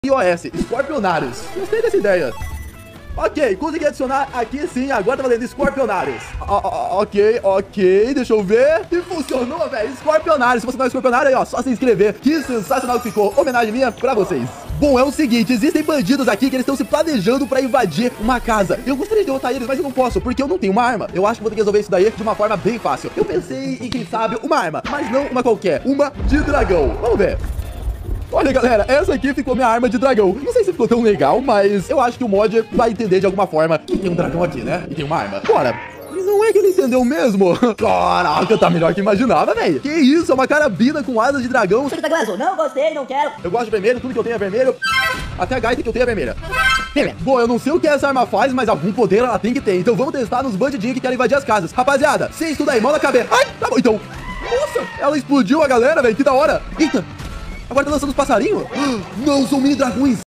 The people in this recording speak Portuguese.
iOS, Scorpionários. Gostei dessa ideia. Ok, consegui adicionar aqui sim, agora tá valendo Scorpionários. Ok, deixa eu ver. E funcionou, velho, Scorpionários. Se você não é Scorpionário aí, ó, só se inscrever. Que sensacional que ficou. Homenagem minha pra vocês. Bom, é o seguinte, existem bandidos aqui que eles estão se planejando pra invadir uma casa. Eu gostaria de derrotar eles, mas eu não posso, porque eu não tenho uma arma. Eu acho que vou ter que resolver isso daí de uma forma bem fácil. Eu pensei em, quem sabe, uma arma, mas não uma qualquer, uma de dragão. Vamos ver. Olha, galera, essa aqui ficou minha arma de dragão. Não sei se ficou tão legal, mas eu acho que o mod vai entender de alguma forma que tem um dragão aqui, né? E tem uma arma. Bora. Não é que ele entendeu mesmo? Caraca, tá melhor que imaginava, velho. Que isso, é uma carabina com asas de dragão. Você que tá com azul? Não gostei, não quero. Eu gosto de vermelho, tudo que eu tenho é vermelho. Até a gaita que eu tenho é vermelha. Bom, eu não sei o que essa arma faz, mas algum poder ela tem que ter. Então vamos testar nos bandidinhos que querem invadir as casas. Rapaziada, sem isso daí, mão na cabeça. Ai, tá bom, então. Nossa, ela explodiu a galera, velho, que da hora. Eita. Agora tá lançando os passarinhos? Não, são mini dragões.